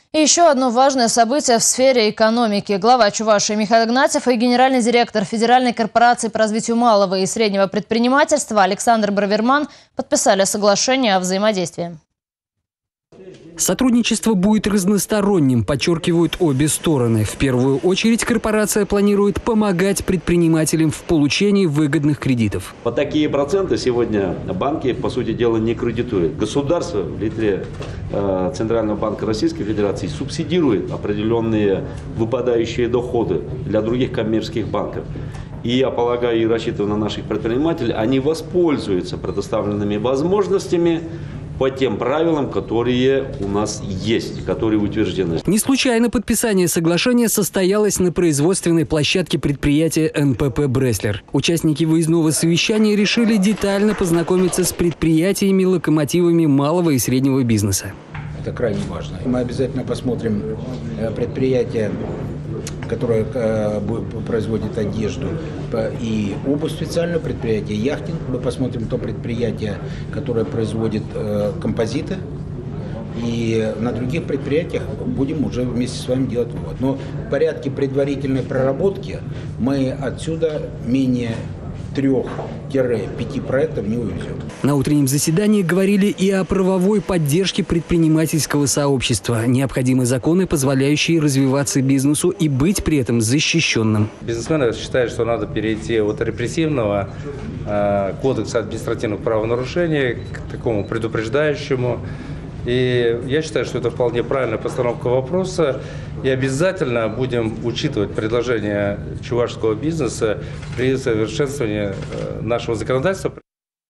И еще одно важное событие в сфере экономики. Глава Чувашии Михаил Игнатьев и генеральный директор Федеральной корпорации по развитию малого и среднего предпринимательства Александр Браверман подписали соглашение о взаимодействии. Сотрудничество будет разносторонним, подчеркивают обе стороны. В первую очередь корпорация планирует помогать предпринимателям в получении выгодных кредитов. По такие проценты сегодня банки, по сути дела, не кредитуют. Государство в лице Центрального банка Российской Федерации субсидирует определенные выпадающие доходы для других коммерческих банков. И я полагаю и рассчитываю на наших предпринимателей, они воспользуются предоставленными возможностями по тем правилам, которые у нас есть, которые утверждены. Не случайно подписание соглашения состоялось на производственной площадке предприятия НПП «Бреслер». Участники выездного совещания решили детально познакомиться с предприятиями, локомотивами малого и среднего бизнеса. Это крайне важно. Мы обязательно посмотрим предприятия, которое производит одежду и обувь, специальное предприятие яхтинг. Мы посмотрим то предприятие, которое производит композиты. И на других предприятиях будем уже вместе с вами делать вывод. Но в порядке предварительной проработки мы отсюда менее 3-5 проектов не увезем. На утреннем заседании говорили и о правовой поддержке предпринимательского сообщества. Необходимы законы, позволяющие развиваться бизнесу и быть при этом защищенным. Бизнесмены считают, что надо перейти от репрессивного кодекса административных правонарушений к такому предупреждающему. И я считаю, что это вполне правильная постановка вопроса. И обязательно будем учитывать предложения чувашского бизнеса при совершенствовании нашего законодательства.